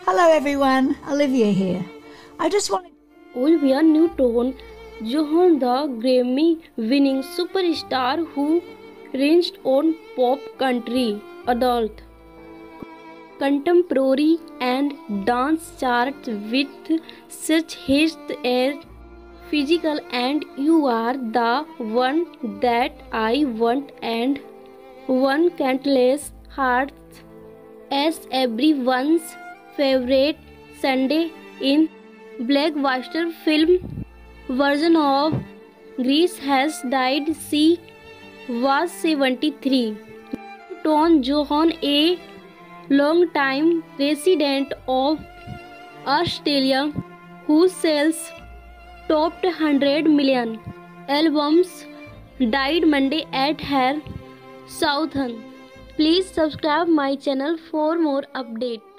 Hello everyone, Olivia here. I just wanted Olivia Newton-John, the Grammy-winning superstar who ranged on pop, country, adult, contemporary and dance charts with such hits as Physical and You Are the One That I Want and One Countless Hearts as everyone's favorite Sunday in Blockbuster film version of Grease has died. She was 73. Newton-John, a long-time resident of Australia whose sales topped 100 million albums, died Monday at her Southern. Please subscribe my channel for more updates.